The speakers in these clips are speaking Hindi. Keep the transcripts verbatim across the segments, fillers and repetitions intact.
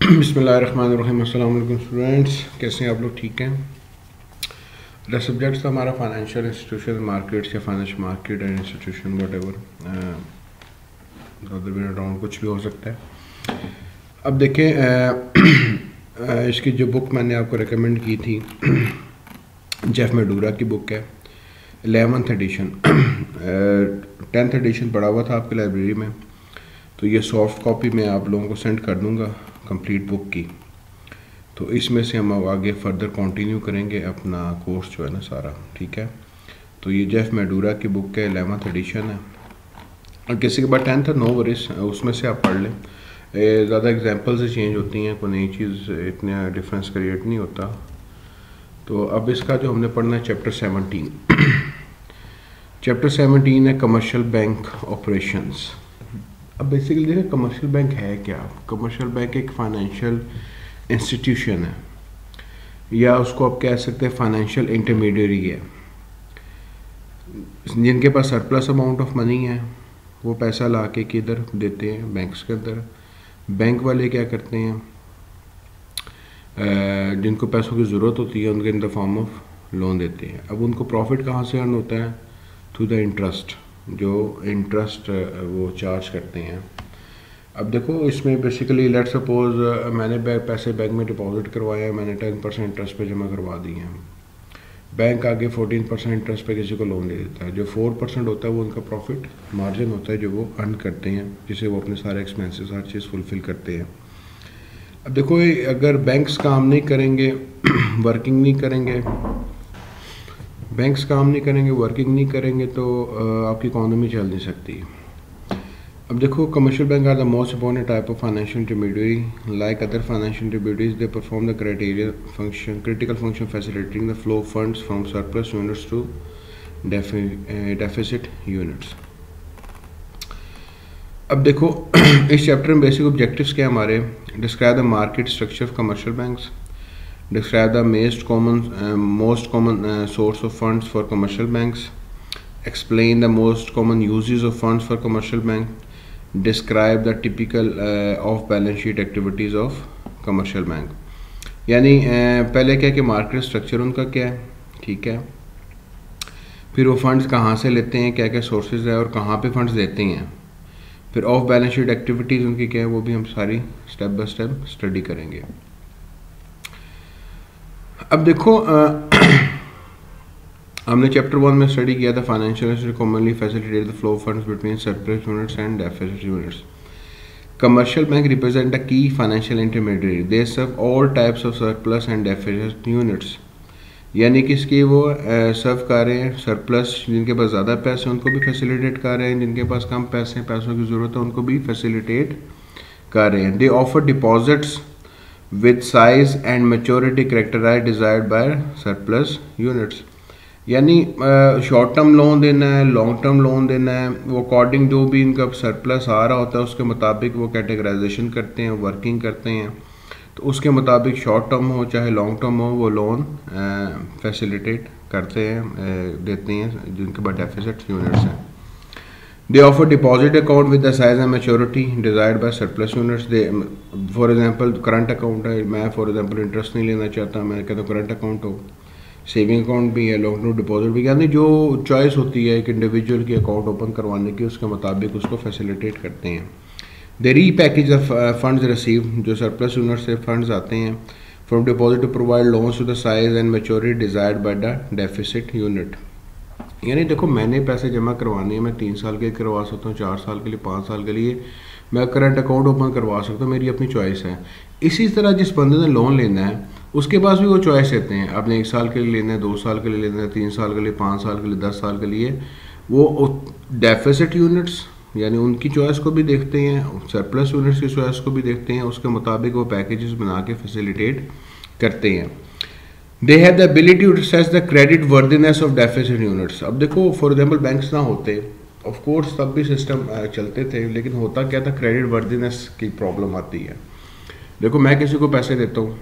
बिस्मिल्लाहिर्रहमानिर्रहीम। अस्सलाम वालेकुम स्टूडेंट्स, कैसे हैं आप लोग? ठीक हैं। द सब्जेक्ट्स था हमारा फाइनेंशियल इंस्टीट्यूशन, मार्केट्स या financial market and institution whatever around कुछ भी हो सकता है। अब देखें, uh, इसकी जो बुक मैंने आपको रिकमेंड की थी जेफ मेडूरा की बुक है, एलेवंथ एडिशन। टेंथ एडिशन पड़ा हुआ था आपकी लाइब्रेरी में, तो ये सॉफ्ट कॉपी मैं आप लोगों को सेंड कर दूंगा कंप्लीट बुक की। तो इसमें से हम आगे फर्दर कंटिन्यू करेंगे अपना कोर्स जो है ना सारा, ठीक है। तो ये जेफ मेडूरा की बुक है, एलेवंथ एडिशन है। और किसी के बाद टेंथ है, नो वरीज, उसमें से आप पढ़ लें। ज़्यादा एग्जांपल से चेंज होती हैं, कोई नई चीज़ इतना डिफरेंस क्रिएट नहीं होता। तो अब इसका जो हमने पढ़ना है चैप्टर सेवनटीन। चैप्टर सेवनटीन है कमर्शियल बैंक ऑपरेशंस। अब बेसिकली देखें कमर्शियल बैंक है क्या। कमर्शियल बैंक एक फाइनेंशियल इंस्टीट्यूशन है, या उसको आप कह सकते हैं फाइनेंशियल इंटरमीडियरी है। जिनके पास सरप्लस अमाउंट ऑफ मनी है वो पैसा ला के किधर देते हैं, बैंक्स के अंदर। बैंक वाले क्या करते हैं, जिनको पैसों की ज़रूरत होती है उनके in the form of loan देते हैं। अब उनको प्रॉफिट कहाँ से अर्न होता है? थ्रू द इंटरेस्ट, जो इंटरेस्ट वो चार्ज करते हैं। अब देखो इसमें बेसिकली लेट सपोज मैंने पैसे बैंक में डिपॉजिट करवाए हैं, मैंने टेन परसेंट इंटरेस्ट पे जमा करवा दिए हैं। बैंक आगे फोर्टीन परसेंट इंटरेस्ट पे किसी को लोन दे देता है। जो फोर परसेंट होता है वो उनका प्रॉफिट मार्जिन होता है जो वो अर्न करते हैं, जिसे वो अपने सारे एक्सपेंसेस हर चीज़ फुलफिल करते हैं। अब देखो अगर बैंक्स काम नहीं करेंगे, वर्किंग नहीं करेंगे, बैंक्स काम नहीं करेंगे, वर्किंग नहीं करेंगे तो आपकी इकोनॉमी चल नहीं सकती। अब देखो commercial bank are the most important type of financial intermediary. Like other financial intermediaries they perform the criteria function critical function facilitating the flow of funds from surplus units to deficit units. अब देखो इस चैप्टर में बेसिक ऑब्जेक्टिव्स क्या हमारे, describe the market structure of commercial banks, describe the most common uh, most common uh, source of funds for commercial banks, explain the most common uses of funds for commercial bank, describe the typical uh, off balance sheet activities of commercial bank। यानी uh, पहले क्या कि मार्केट स्ट्रक्चर उनका क्या है, ठीक है। फिर वो फंड्स कहाँ से लेते हैं, क्या क्या सोर्सेज है और कहाँ पे फंड्स देते हैं। फिर ऑफ बैलेंस शीट एक्टिविटीज़ उनकी क्या है, वो भी हम सारी स्टेप बाय स्टेप स्टडी करेंगे। अब देखो आ, हमने चैप्टर वन में स्टडी किया था financial commonly facilitate the flow of funds between surplus units and deficit units. Commercial bank represent a key financial intermediary, they serve all types of surplus and deficit units. यानी कि इसकी वो सर्व कर रहे हैं सरप्लस, जिनके पास ज़्यादा पैसे उनको भी फैसिलिटेट कर रहे हैं, जिनके पास कम पैसे पैसों की ज़रूरत है उनको भी फैसिलिटेट कर रहे हैं। They offer deposits with size and maturity characterized desired by surplus units। यानी शॉर्ट टर्म लोन देना है, लॉन्ग टर्म लोन देना है, वो अकॉर्डिंग जो भी इनका सरप्लस आ रहा होता है उसके मुताबिक वो कैटेगराइजेशन करते हैं, वर्किंग करते हैं। तो उसके मुताबिक शॉर्ट टर्म हो चाहे लॉन्ग टर्म हो वो लोन फैसिलिटेट करते हैं, देते हैं जिनके पास डेफिसिट यूनिट्स हैं। They offer deposit account with the size and maturity desired by surplus units। They, for example, current account है, मैं for example इंटरेस्ट नहीं लेना चाहता, मैं कहता हूँ करंट अकाउंट हो, सेविंग अकाउंट भी है, लॉन्ग टर्म डिपॉजिट भी। यानी जो चॉइस होती है एक इंडिविजुअल की अकाउंट ओपन करवाने की, उसके मुताबिक उसको फैसिलिटेट करते हैं। They repackage of funds receive, जो सरप्लस यूनिट से फंड्स आते हैं from deposit to provide loans to the size and maturity desired by the deficit unit. यानी देखो मैंने पैसे जमा करवाने हैं, मैं तीन साल के करवा सकता हूँ, चार साल के लिए, पाँच साल के लिए मैं करंट अकाउंट ओपन करवा सकता हूँ, मेरी अपनी चॉइस है। इसी तरह जिस बंदे ने लोन लेना है उसके पास भी वो चॉइस देते हैं, आपने एक साल के लिए लेना है, दो साल के लिए लेना है, तीन साल के लिए, पाँच साल के लिए, दस साल के लिए। वो डेफिसिट यूनिट्स यानी उनकी चॉइस को भी देखते हैं, सरप्लस यूनिट्स की चॉइस को भी देखते हैं, उसके मुताबिक वो पैकेजेस बना के फैसिलिटेट करते हैं। They have the ability to assess the credit worthiness of deficit units. अब देखो फॉर एग्जांपल बैंक्स ना होते ऑफ कोर्स तब भी सिस्टम चलते थे, लेकिन होता क्या था, क्रेडिट वर्दीनेस की प्रॉब्लम आती है। देखो मैं किसी को पैसे देता हूँ,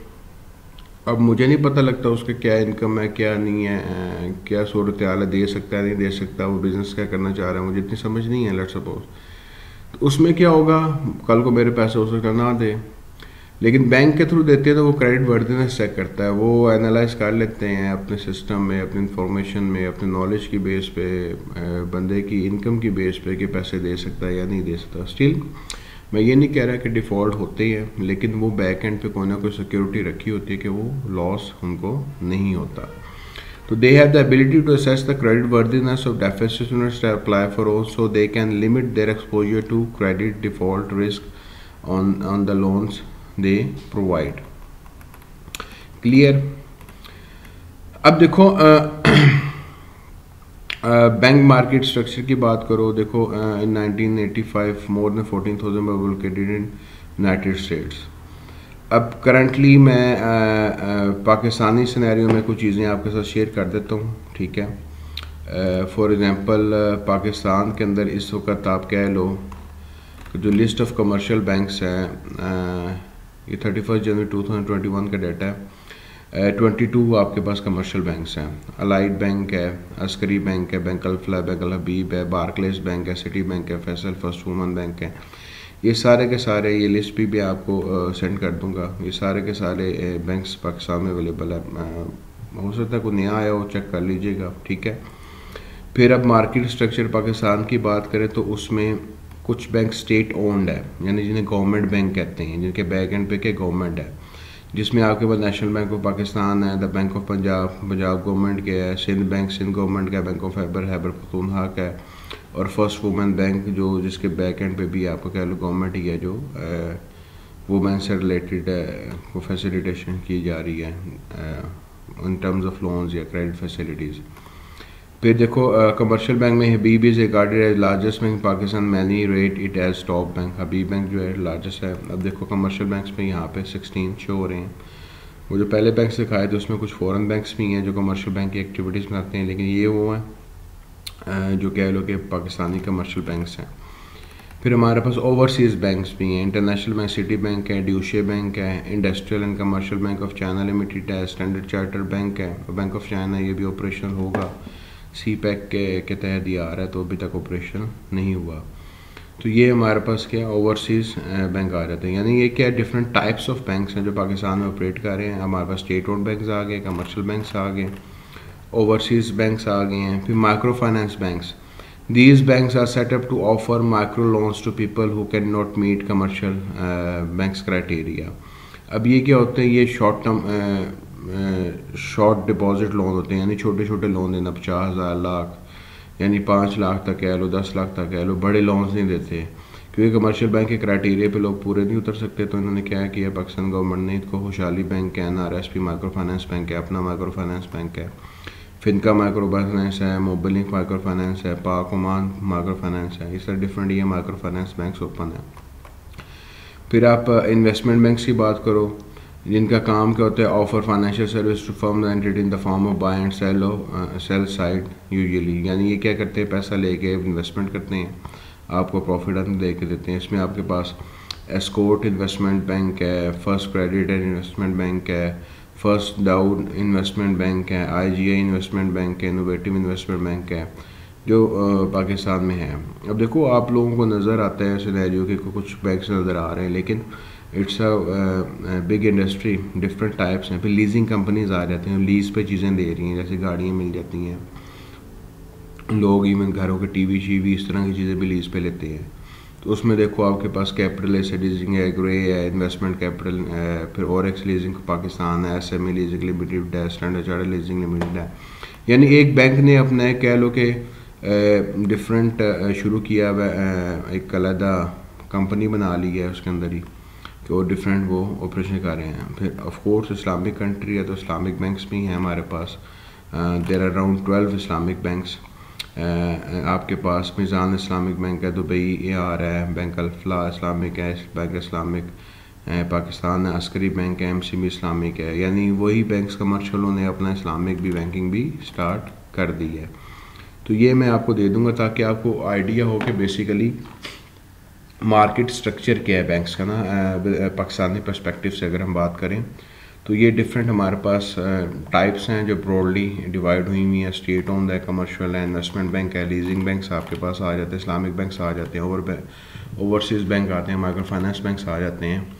अब मुझे नहीं पता लगता उसके क्या इनकम है क्या नहीं है, क्या सूरत हाल है, दे सकता है नहीं दे सकता, वो बिज़नेस क्या करना चाह रहा है, मुझे इतनी समझ नहीं है। लेट्स सपोज तो उसमें क्या होगा, कल को मेरे पैसे हो सकता ना दे, लेकिन बैंक के थ्रू देते हैं तो वो क्रेडिट वर्दीनेस चेक करता है, वो एनालाइज कर लेते हैं अपने सिस्टम में, अपनी इंफॉर्मेशन में, अपने नॉलेज की बेस पे, बंदे की इनकम की बेस पे कि पैसे दे सकता है या नहीं दे सकता। स्टिल मैं ये नहीं कह रहा कि डिफ़ॉल्ट होते ही हैं, लेकिन वो बैक एंड पे कोई ना कोई सिक्योरिटी रखी होती है कि वो लॉस उनको नहीं होता। तो they have the ability to assess the credit worthiness of deficit units that apply for all, so they can limit their exposure to credit default risk on on the loans they provide. Clear? अब देखो बैंक मार्केट स्ट्रक्चर की बात करो, देखो in nineteen eighty five more than fourteen thousand were located in United States. अब करंटली मैं आ, आ, पाकिस्तानी सिनेरियो में कुछ चीज़ें आपके साथ शेयर कर देता हूँ, ठीक है। फॉर एग्ज़ाम्पल पाकिस्तान के अंदर इस वक्त आप कह लो कि जो लिस्ट ऑफ कमर्शियल बैंक्स हैं, ये thirty first January two thousand twenty one का डाटा है। ट्वेंटी टू आपके पास कमर्शियल बैंक्स हैं। अलाइड बैंक है, अस्करी बैंक है, बैंक अल्फला, बैंक अल हबीब है, बारक्लेस बैंक है, सिटी बैंक है, फैसल फर्स्ट वुमन बैंक है। ये सारे के सारे, ये लिस्ट भी, भी आपको सेंड कर दूंगा। ये सारे के सारे बैंक्स पाकिस्तान में अवेलेबल है। हो सकता है कोई नया आया हो, चेक कर लीजिएगा, ठीक है। फिर अब मार्केट स्ट्रक्चर पाकिस्तान की बात करें तो उसमें कुछ बैंक स्टेट ओन्ड है, यानी जिन्हें गवर्नमेंट बैंक कहते हैं, जिनके बैक एंड पे के गवर्नमेंट है, जिसमें आपके पास नेशनल बैंक ऑफ पाकिस्तान है, the Bank of Punjab Punjab government के है, सिंध बैंक सिंध गवर्नमेंट का, बैंक ऑफ खैबर खैबर पख्तूनख्वा का है, और फर्स्ट वुमेन बैंक जो जिसके बैक एंड पे भी आपको कह लो गवर्नमेंट ही है, जो वुमेन से रिलेटेड को फैसिलिटेशन की जा रही है इन टर्म्स ऑफ लोन्स या क्रेडिट फैसिलिटीज़। फिर देखो कमर्शियल बैंक में Habib is regarded as largest bank Pakistan, many rate it as top bank. Habib Bank जो है लार्जेस्ट है। अब देखो कमर्शियल बैंक्स में यहाँ पे सिक्सटीन शो हो रहे हैं। वो जो पहले बैंक्स दिखाए थे उसमें कुछ फॉरेन बैंक्स भी हैं जो कमर्शियल बैंक की एक्टिविटीज़ बनाते हैं, लेकिन ये वो हैं जो कह लो कि पाकिस्तानी कमर्शियल बैंक्स हैं। फिर हमारे पास ओवरसीज़ बैंक्स भी हैं। इंटरनेशनल बैंक सिटी बैंक है, ड्यूशे बैंक है, Industrial and Commercial Bank of China Limited है, स्टैंडर्ड चार्टर्ड बैंक है, बैंक ऑफ चाइना, ये भी ऑपरेशन होगा। सी पैक के के तहत ये आ रहा है, तो अभी तक ऑपरेशन नहीं हुआ। तो ये हमारे पास क्या ओवरसीज़ बैंक आ जाते हैं, यानी ये क्या डिफरेंट टाइप्स ऑफ बैंक्स हैं जो पाकिस्तान में ऑपरेट कर रहे हैं। हमारे पास स्टेट ओन्ड बैंक्स आ गए, कमर्शियल बैंक्स आ गए, ओवरसीज़ बैंक्स आ गए हैं। फिर micro finance banks, these banks are set up to offer micro loans to people who cannot meet commercial uh, banks criteria। अब ये क्या होते हैं, ये short term short deposit loan होते हैं, यानी छोटे छोटे लोन देना, पचास हज़ार लाख यानी पाँच लाख तक कह लो, दस लाख तक कह लो, बड़े लोन्स नहीं देते क्योंकि कमर्शियल बैंक के क्राइटेरिया पे लोग पूरे नहीं उतर सकते। तो इन्होंने क्या किया, पाकिस्तान गवर्नमेंट ने इनको खुशहाली बैंक है, N R S P micro finance bank है, अपना माइक्रो फाइनेंस बैंक है, फिनका माइक्रो फाइनेंस है, मोबिलिंक माइक्रो फाइनेंस है, पाक ओमान माइक्रो फाइनेंस है, इस तरह डिफरेंट ये माइक्रो फाइनेंस बैंक्स ओपन है। फिर आप इन्वेस्टमेंट बैंक्स की बात करो, जिनका काम क्या होता है, offer financial service to firm entity in the form of buy and sell sell side usually, यानी ये क्या करते हैं, पैसा लेके इन्वेस्टमेंट करते हैं, आपको प्रॉफिट अर्न दे के देते हैं। इसमें आपके पास एस्कोर्ट इन्वेस्टमेंट बैंक है, first credit and investment bank है, फर्स्ट दाऊद इन्वेस्टमेंट बैंक है, आईजीआई इन्वेस्टमेंट बैंक है, इनोवेटिव इन्वेस्टमेंट बैंक है, जो आ, पाकिस्तान में है। अब देखो आप लोगों को नज़र आता है सिनेरियो के कुछ बैंक्स नज़र आ रहे हैं, लेकिन it's a big industry, different types हैं। फिर लीजिंग कंपनीज आ जाते हैं, लीज पे चीज़ें दे रही हैं, जैसे गाड़ियाँ मिल जाती हैं, लोग इवन घरों के टीवी शीवी इस तरह की चीज़ें भी लीज पे लेते हैं। तो उसमें देखो आपके पास कैपिटल एसेट लीजिंग है, ग्रे है, इन्वेस्टमेंट कैपिटल, फिर ओरेक्स लीजिंग पाकिस्तान है, S M A leasing limited है, स्टैंडर्ड चार्टर्ड लीजिंग लिमिटेड है। यानी एक बैंक ने अपना कह लो कि डिफरेंट शुरू किया हुआ, एक अलग कंपनी बना ली है उसके अंदर ही कि वो डिफरेंट वो ऑपरेशन कर रहे हैं। फिर ऑफ कोर्स इस्लामिक कंट्री है तो इस्लामिक बैंक्स भी हैं हमारे पास, there are around twelve Islamic banks. Uh, आपके पास मिज़ान इस्लामिक बैंक है, दुबई ए आर है, बैंक अल्फला इस्लामिक है, बैंक इस्लामिक पाकिस्तान है, अस्करी बैंक है, एम सी बी इस्लामिक है, यानी वही बैंक्स कमर्शियलों ने अपना इस्लामिक भी बैंकिंग भी स्टार्ट कर दी है। तो ये मैं आपको दे दूंगा ताकि आपको आइडिया हो कि बेसिकली मार्केट स्ट्रक्चर क्या है बैंक्स का ना, पाकिस्तानी पर्सपेक्टिव से अगर हम बात करें तो ये डिफरेंट हमारे पास टाइप्स हैं जो ब्रॉडली डिवाइड हुई हुई हैं। स्टेट ओन्ड है, कमर्शियल है, इन्वेस्टमेंट बैंक है, लीजिंग बैंक्स आपके पास आ जाते हैं, इस्लामिक बैंक्स आ जाते हैं, ओवर ओवरसीज़ बैंक आते हैं, माइक्रो फाइनेंस बैंक्स आ जाते हैं।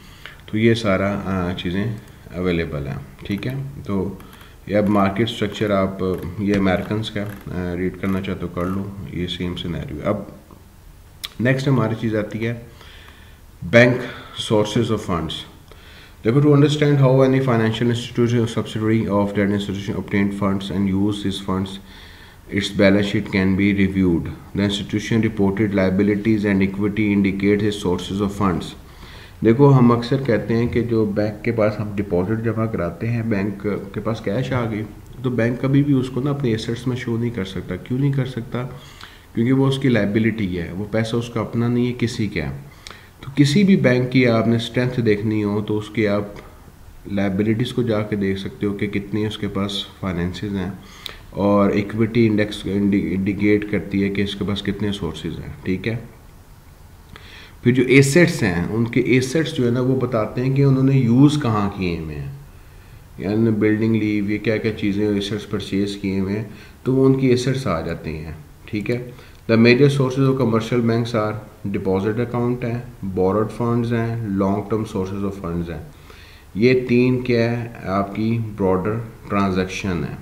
तो ये सारा चीज़ें अवेलेबल हैं, ठीक है। तो ये अब मार्केट स्ट्रक्चर आप ये अमेरिकन्स का रीड करना चाहते हो कर लो, ये सेम सिनेरियो। अब नेक्स्ट हमारी चीज़ आती है बैंक सोर्सेज ऑफ फंड्स। देखो, to understand how any financial institution और subsidiary of that institution obtain funds and use this funds, its balance sheet can be reviewed. The institution reported liabilities and equity indicate its sources of funds. देखो, हम अक्सर कहते हैं कि जो बैंक के पास हम डिपॉजिट जमा कराते हैं, बैंक के पास कैश आ गई, तो बैंक कभी भी उसको ना अपने एसेट्स में शो नहीं कर सकता। क्यों नहीं कर सकता? क्योंकि वो उसकी लाइबिलिटी है, वो पैसा उसका अपना नहीं है, किसी का है। तो किसी भी बैंक की आपने स्ट्रेंथ देखनी हो तो उसकी आप लाइबिलिटीज़ को जाके देख सकते हो कि कितनी उसके पास फाइनेंसेस हैं, और इक्विटी इंडेक्स इंडिकेट करती है कि इसके पास कितने सोर्सेज हैं, ठीक है। फिर जो एसेट्स हैं, उनके एसेट्स जो है ना वो बताते हैं कि उन्होंने यूज़ कहाँ किए हुए हैं, यानी बिल्डिंग ली, ये क्या क्या चीज़ें एसेट्स परचेज किए हुए हैं, तो वो उनकी एसेट्स आ जाती हैं, ठीक है। The major sources of commercial banks are deposit account हैं, बोरोड फंड्स हैं, long term sources of funds हैं। ये तीन क्या है आपकी ब्रॉडर ट्रांजैक्शन है।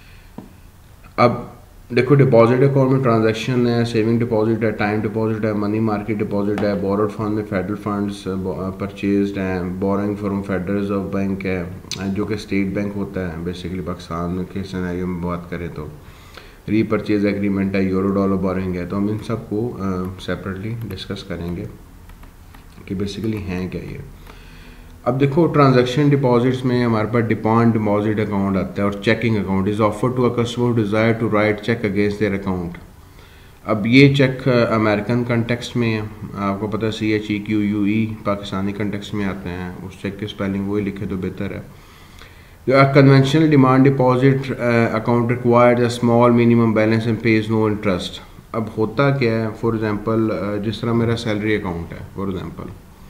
अब देखो, डिपॉजिट अकाउंट में ट्रांजैक्शन है, सेविंग डिपॉजिट है, टाइम डिपॉजिट है, मनी मार्केट डिपॉजिट है, बोरोड फंड में फेडरल फंड्स परचेज्ड हैं, borrowing from federal reserve bank है जो कि स्टेट बैंक होता है बेसिकली पाकिस्तान के सिनेरियो में बात करें तो, रीपरचेज एग्रीमेंट है, यूरो डॉलर बोरिंग है। तो हम इन सब को सेपरेटली डिस्कस करेंगे कि बेसिकली हैं क्या ये। अब देखो, ट्रांजैक्शन डिपॉजिट्स में हमारे पास डिमांड डिपॉजिट अकाउंट आता है और checking account is offer to a customer desire to write cheque against their account. अब ये चेक अमेरिकन कंटेक्स्ट में है, आपको पता है C H E Q U E Pakistani context में आते हैं, उस चेक की स्पेलिंग वही लिखे तो बेहतर है। जो conventional demand deposit account required a small minimum balance and pays no interest. अब होता क्या है, फॉर एग्जांपल जिस तरह मेरा सैलरी अकाउंट है, फॉर एग्जांपल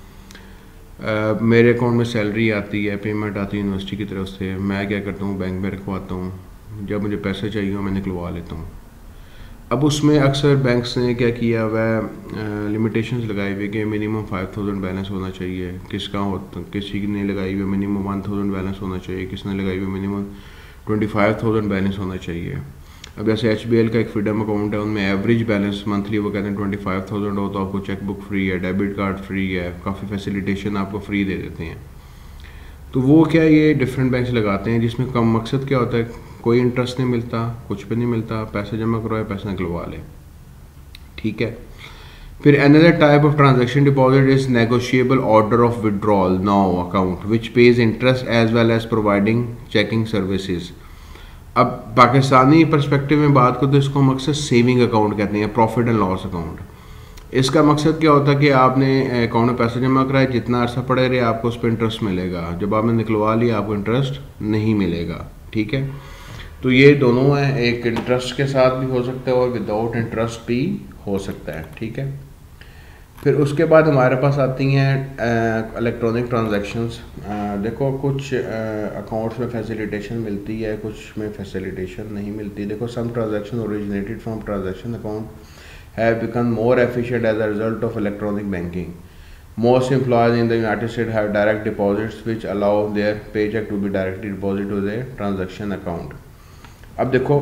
Uh, मेरे अकाउंट में सैलरी आती है, पेमेंट आती है यूनिवर्सिटी की तरफ से, मैं क्या करता हूँ बैंक में रखवाता हूँ, जब मुझे पैसे चाहिए मैं निकलवा लेता हूँ। अब उसमें अक्सर बैंक्स ने क्या किया वह लिमिटेशंस लगाई हुई कि मिनिमम फाइव थाउजेंड बैलेंस होना चाहिए, किसका होता किसी ने लगाई हुई मिनिमम वन थाउजेंड बैलेंस होना चाहिए, किसने लगाई हुई minimum twenty five thousand balance होना चाहिए। अब जैसे एच बी एल का एक फ्रीडम अकाउंट है, उनमें एवरेज बैलेंस मंथली वो कहते हैं ट्वेंटी फाइव थाउजेंड हो, तो आपको चेक बुक फ्री है, डेबिट कार्ड फ्री है, काफ़ी फैसिलिटेशन आपको फ्री दे देते हैं। तो वो क्या ये डिफरेंट बैंक्स लगाते हैं, जिसमें कम मकसद क्या होता है, कोई इंटरेस्ट नहीं मिलता, कुछ भी नहीं मिलता, पैसे जमा करवाए पैसे निकलवा ले, ठीक है। फिर another type of transaction deposit is negotiable order of withdrawal now account which pays interest as well as providing checking services. अब पाकिस्तानी पर्सपेक्टिव में बात करो तो इसको हम अक्सर सेविंग अकाउंट कहते हैं, प्रॉफिट एंड लॉस अकाउंट। इसका मकसद क्या होता है कि आपने अकाउंट में पैसे जमा कराए, जितना अर्सा पड़े रहे आपको उस पर इंटरेस्ट मिलेगा, जब आपने निकलवा लिया आपको इंटरेस्ट नहीं मिलेगा, ठीक है। तो ये दोनों हैं, एक इंटरेस्ट के साथ भी हो सकता है और विदाउट इंटरेस्ट भी हो सकता है, ठीक है। फिर उसके बाद हमारे पास आती हैं इलेक्ट्रॉनिक ट्रांजैक्शंस। देखो, कुछ अकाउंट्स में फैसिलिटेशन मिलती है, कुछ में फैसिलिटेशन नहीं मिलती। देखो, some transaction originated from transaction account have become more efficient as a result of electronic banking. Most employees in the United State have direct deposits which allow their paycheck to be directly deposit to their transaction account. अब देखो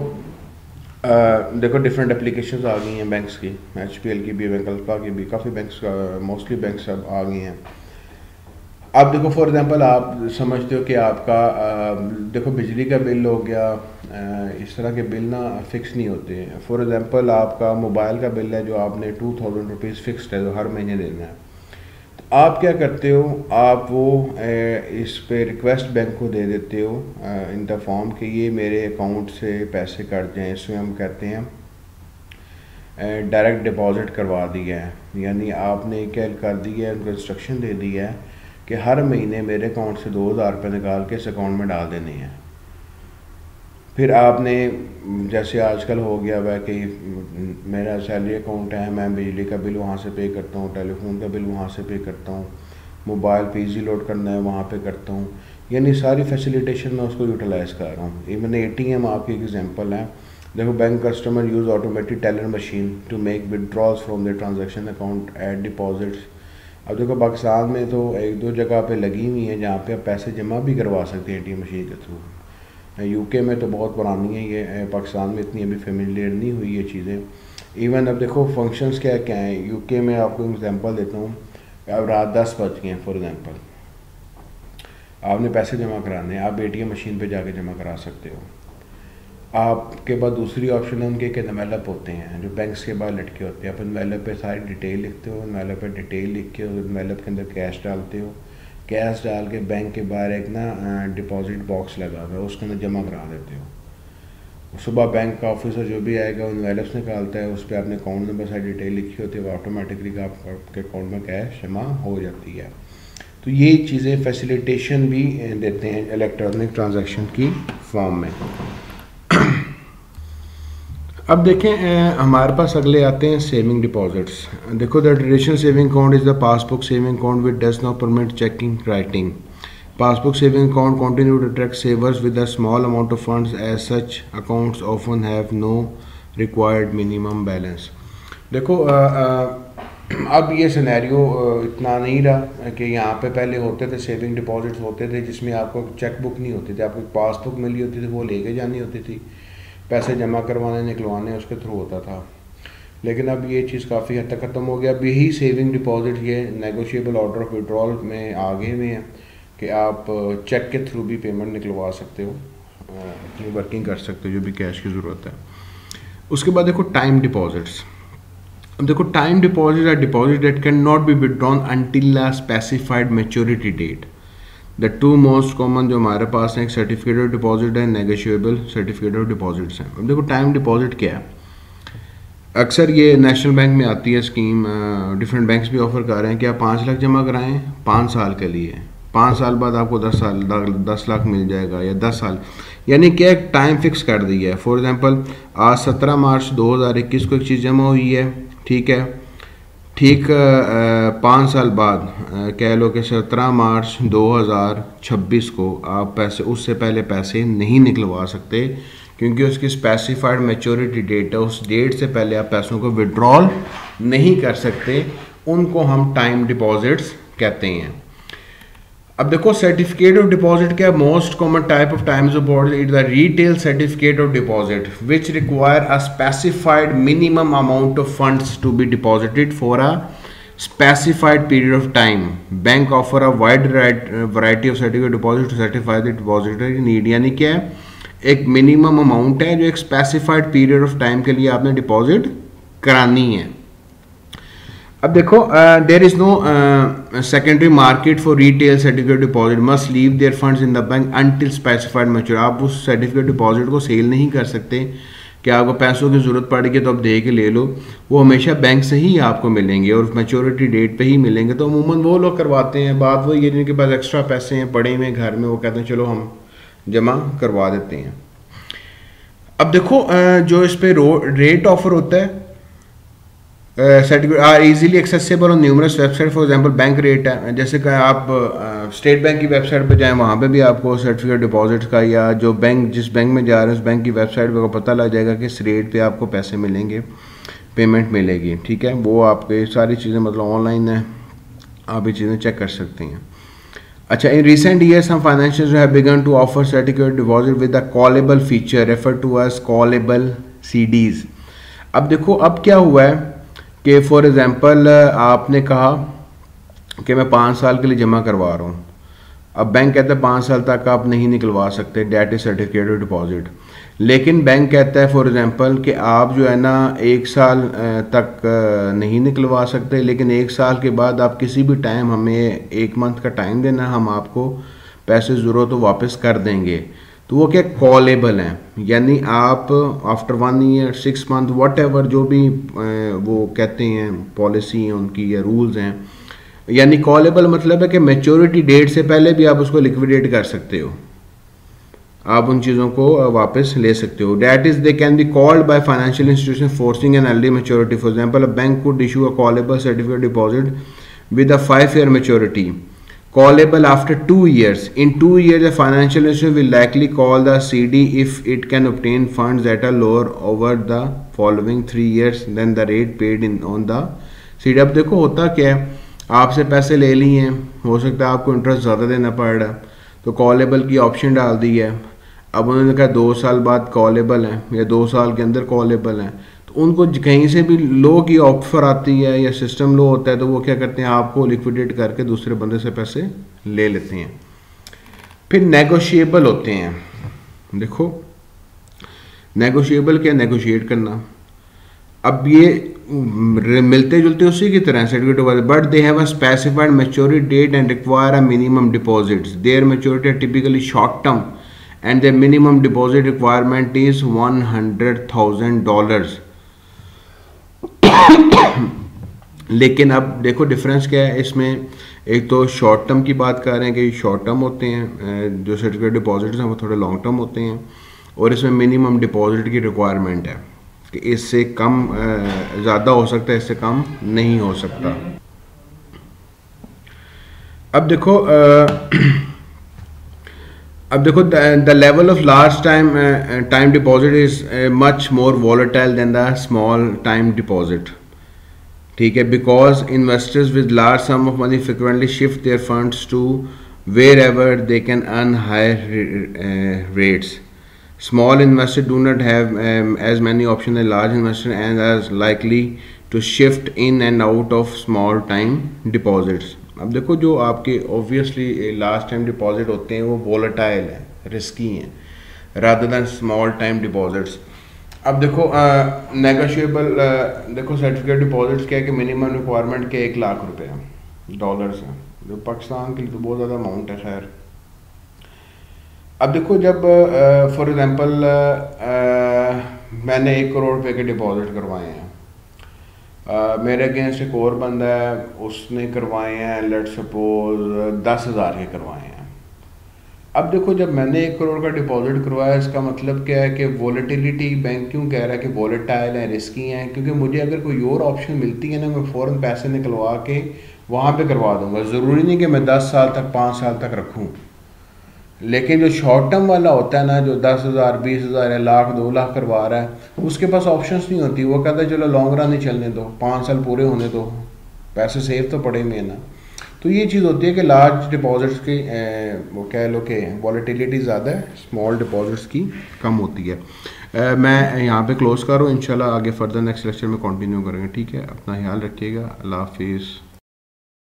Uh, देखो डिफरेंट एप्लीकेशंस आ गई हैं बैंक्स की, एच पी एल की भी, बैंक अल्फा की भी, काफ़ी बैंक्स मोस्टली बैंक्स अब आ गई हैं। अब देखो, फॉर एग्जांपल आप समझते हो कि आपका uh, देखो बिजली का बिल हो गया, uh, इस तरह के बिल ना फिक्स नहीं होते हैं। फॉर एग्जांपल आपका मोबाइल का बिल है जो आपने टू थाउजेंड रुपीज़ फिक्सड है, जो हर महीने देना है। तो आप क्या करते हो, आप वो इस पे रिक्वेस्ट बैंक को दे देते हो इन द फॉर्म कि ये मेरे अकाउंट से पैसे कट जाएँ, इसमें हम कहते हैं डायरेक्ट डिपॉजिट करवा दिया है, यानी आपने क्या कर दिया है, उनको इंस्ट्रक्शन दे दी है कि हर महीने मेरे अकाउंट से दो हज़ार रुपये निकाल के इस अकाउंट में डाल देने हैं। फिर आपने जैसे आजकल हो गया हुआ है कि मेरा सैलरी अकाउंट है, मैं बिजली का बिल वहाँ से पे करता हूँ, टेलीफोन का बिल वहाँ से पे करता हूँ, मोबाइल पीसी लोड करना है वहाँ पे करता हूँ, यानी सारी फैसिलिटेशन मैं उसको यूटिलाइज़ कर रहा हूँ। इवन एटीएम आपकी एग्जांपल है। देखो, bank customer use automatic teller machine to make withdrawals from the transaction account at deposits अब देखो पाकिस्तान में तो एक दो जगह पे लगी हुई हैं जहाँ पे आप पैसे जमा भी करवा सकते हैं एटीएम मशीन के थ्रू। यूके में तो बहुत पुरानी है ये, पाकिस्तान में इतनी अभी फेमिलियर नहीं हुई ये चीज़ें। इवन अब देखो फंक्शंस क्या क्या हैं यूके में, आपको एग्जांपल देता हूँ। अब रात दस बज गए हैं फॉर एग्जांपल, आपने पैसे जमा कराने हैं, आप एटीएम मशीन पे जाके जमा करा सकते हो। आपके पास दूसरी ऑप्शन है उनके के एनवेलप होते हैं जो बैंक्स के बाद लटके होते हैं। आप एनवेलप पे सारी डिटेल लिखते हो, एनवेलप पे डिटेल लिख के एनवेलप के अंदर कैश डालते हो, कैश डाल के बैंक के बाहर एक ना डिपॉजिट बॉक्स लगा हुआ है उसके अंदर जमा करा देते हो। सुबह बैंक का ऑफिसर जो भी आएगा एनवेलप्स निकालता है, उस पर आपने अकाउंट नंबर सारी डिटेल लिखी होती है, वो ऑटोमेटिकली आपके अकाउंट में कैश जमा हो जाती है। तो ये चीज़ें फैसिलिटेशन भी देते हैं इलेक्ट्रॉनिक ट्रांजैक्शन की फॉर्म में। अब देखें हमारे पास अगले आते हैं सेविंग डिपॉजिट्स। देखो the traditional saving account is the passbook saving account which does not permit checking writing. Passbook saving account continue to attract savers with a small amount of funds as such accounts often have no required minimum balance. देखो आ, आ, अब ये सिनेरियो इतना नहीं रहा कि यहाँ पे पहले होते थे सेविंग डिपॉजिट्स होते थे जिसमें आपको चेक बुक नहीं होती थी, आपको पासबुक मिली होती थी, वो लेके जानी होती थी, पैसे जमा करवाने निकलवाने उसके थ्रू होता था। लेकिन अब ये चीज़ काफ़ी हद तक ख़त्म हो गया। अब यही सेविंग डिपॉजिट ये नेगोशिएबल ऑर्डर ऑफ विड्रॉल में आगे में है कि आप चेक के थ्रू भी पेमेंट निकलवा सकते हो, अपनी वर्किंग कर सकते हो जो भी कैश की ज़रूरत है। उसके बाद देखो टाइम डिपॉजिट्स। अब देखो time deposit are deposit that can not be withdrawn until a specified maturity date. The two most common जो हमारे पास है, एक सर्टिफिकेट ऑफ डिपॉजिट है, नेगोशिएबल सर्टिफिकेट ऑफ डिपॉजिट्स हैं। अब देखो टाइम डिपॉजिट क्या है, अक्सर ये नेशनल बैंक में आती है स्कीम, डिफरेंट बैंक्स भी ऑफर कर रहे हैं कि आप पाँच लाख जमा कराएं पाँच साल के लिए, पाँच साल बाद आपको दस साल दस लाख मिल जाएगा या दस साल, यानी क्या एक टाइम फिक्स कर दिया है। फॉर एग्जांपल आज सत्रह मार्च दो हज़ार इक्कीस को एक चीज़ जमा हुई है, ठीक है, ठीक पाँच साल बाद कह लो कि सत्रह मार्च दो हज़ार छब्बीस को आप पैसे, उससे पहले पैसे नहीं निकलवा सकते क्योंकि उसकी स्पेसिफाइड मैच्योरिटी डेट है, उस डेट से पहले आप पैसों को विड्रॉल नहीं कर सकते, उनको हम टाइम डिपॉजिट्स कहते हैं। अब देखो सर्टिफिकेट ऑफ डिपॉजिट क्या, most common type of times of deposit is the retail certificate of deposit which require a specified minimum amount of funds to be deposited for a specified period of time. Bank offer a wide variety of certificate deposit to certify the depository need। यानी क्या है, एक मिनिमम अमाउंट है जो एक स्पेसिफाइड पीरियड ऑफ टाइम के लिए आपने डिपॉजिट करानी है। अब देखो there is no secondary market for retail certificate deposit must leave their funds in the bank until specified mature. आप उस सर्टिफिकेट डिपॉजिट को सेल नहीं कर सकते कि आपको पैसों की ज़रूरत पड़ेगी तो आप दे के ले लो, वो हमेशा बैंक से ही आपको मिलेंगे और मैच्योरिटी डेट पे ही मिलेंगे। तो अमूमन वो लोग करवाते हैं, बात वो ये जिनके पास एक्स्ट्रा पैसे हैं पड़े हुए घर में, वो कहते हैं चलो हम जमा करवा देते हैं। अब देखो जो इस पर रेट ऑफर होता है, certificate are easily accessible on numerous website. For example bank rate है, जैसे कि आप स्टेट बैंक की वेबसाइट पर जाएं, वहाँ पे भी आपको सर्टिफिकेट डिपॉजिट का या जो बैंक जिस बैंक में जा रहे हैं उस बैंक की वेबसाइट पे पता लग जाएगा कि इस रेट पे आपको पैसे मिलेंगे, पेमेंट मिलेगी, ठीक है। वो आपके सारी चीज़ें मतलब ऑनलाइन है, आप ये चीज़ें चेक कर सकते हैं। अच्छा, in recent years some financials have begun to offer certificate deposit with a callable feature refer to as callable CDs. अब देखो अब क्या हुआ है कि फॉर एग्जांपल आपने कहा कि मैं पाँच साल के लिए जमा करवा रहा हूँ, अब बैंक कहता है पाँच साल तक आप नहीं निकलवा सकते, that is certificate of deposit. लेकिन बैंक कहता है फॉर एग्जांपल कि आप जो है ना एक साल तक नहीं निकलवा सकते, लेकिन एक साल के बाद आप किसी भी टाइम हमें एक मंथ का टाइम देना, हम आपको पैसे ज़रूरत हो वापस कर देंगे। तो वो क्या कॉलेबल हैं, यानी आप after one year six month whatever जो भी वो कहते हैं पॉलिसी है उनकी या रूल्स हैं, यानी कॉलेबल मतलब है कि मैच्योरिटी डेट से पहले भी आप उसको लिक्विडेट कर सकते हो, आप उन चीज़ों को वापस ले सकते हो। That is they can be called by financial institution forcing an early maturity. For example a bank could issue a callable certificate deposit with a five year maturity callable after two years. In two years, the financial institution will likely call the C D if it can obtain funds that are lower over the following three years than the rate paid in on the C D। अब देखो होता क्या है, आपसे पैसे ले लिए हैं, हो सकता है आपको इंटरेस्ट ज़्यादा देना पड़ रहा है, तो कॉलेबल की ऑप्शन डाल दी है। अब उन्होंने कहा दो साल बाद कॉलेबल हैं या दो साल के अंदर कॉलेबल हैं, तो उनको कहीं से भी लो की ऑफर आती है या सिस्टम लो होता है, तो वो क्या करते हैं, आपको लिक्विडेट करके दूसरे बंदे से पैसे ले लेते हैं। फिर नेगोशिएबल होते हैं। देखो नेगोशिएबल क्या, नेगोशिएट करना। अब ये मिलते जुलते उसी की तरह certificate, but they have a specified maturity date and require a minimum deposits. Their maturity are typically short term and the minimum deposit requirement is one hundred thousand dollars. लेकिन अब देखो डिफरेंस क्या है इसमें, एक तो शॉर्ट टर्म की बात कर रहे हैं कि शॉर्ट टर्म होते हैं, जो सर्टिफिकेट डिपॉजिट्स हैं वो थोड़े लॉन्ग टर्म होते हैं, और इसमें मिनिमम डिपॉजिट की रिक्वायरमेंट है कि इससे कम ज़्यादा हो सकता है, इससे कम नहीं हो सकता। अब देखो अब देखो the level of large time time deposit is much more volatile than the small time deposit, ठीक है, because investors with large sum of money frequently shift their funds to wherever they can earn higher rates. Small investors do not have um, as many options as large investors and are likely to shift in and out of small time deposits. अब देखो जो आपके obviously large time deposit होते हैं वो volatile है, risky हैं, rather than small time deposits. अब देखो negotiable uh, देखो certificate deposits क्या है कि minimum requirement के एक लाख रुपए हैं, डॉलर्स हैं, जो पाकिस्तान के लिए तो बहुत ज़्यादा अमाउंट है। खैर अब देखो जब फॉर uh, एग्ज़ाम्पल uh, मैंने एक करोड़ रुपए के डिपॉजिट करवाए हैं, uh, मेरे अगेंस्ट एक और बंदा है उसने करवाए हैं लेट सपोज दस हज़ार के करवाए हैं। अब देखो जब मैंने एक करोड़ का डिपॉजिट करवाया, इसका मतलब क्या है कि वॉलेटिलिटी, बैंक क्यों कह रहा है कि वॉलेटाइल है, रिस्की हैं, क्योंकि मुझे अगर कोई और ऑप्शन मिलती है ना, मैं फ़ौरन पैसे निकलवा के वहाँ पे करवा दूँगा। ज़रूरी नहीं कि मैं दस साल तक पाँच साल तक रखूँ, लेकिन जो शॉर्ट टर्म वाला होता है ना, जो दस हज़ार बीस हज़ार या लाख दो लाख करवा रहा है, उसके पास ऑप्शंस नहीं होती। वो कहता है चलो लॉन्ग रन ही चलने दो, पाँच साल पूरे होने दो, पैसे सेव तो पड़े में ना। तो ये चीज़ होती है कि लार्ज डिपॉजिट्स की वो कह लो कि वॉलेटिलिटी ज़्यादा है, स्मॉल डिपॉजिट्स की कम होती है। आ, मैं यहाँ पे क्लोज कर रहा हूँ, इंशाल्लाह आगे फर्दर नेक्स्ट लेक्चर में कंटिन्यू करेंगे। ठीक है, अपना ख्याल रखिएगा, अल्लाह हाफिज़।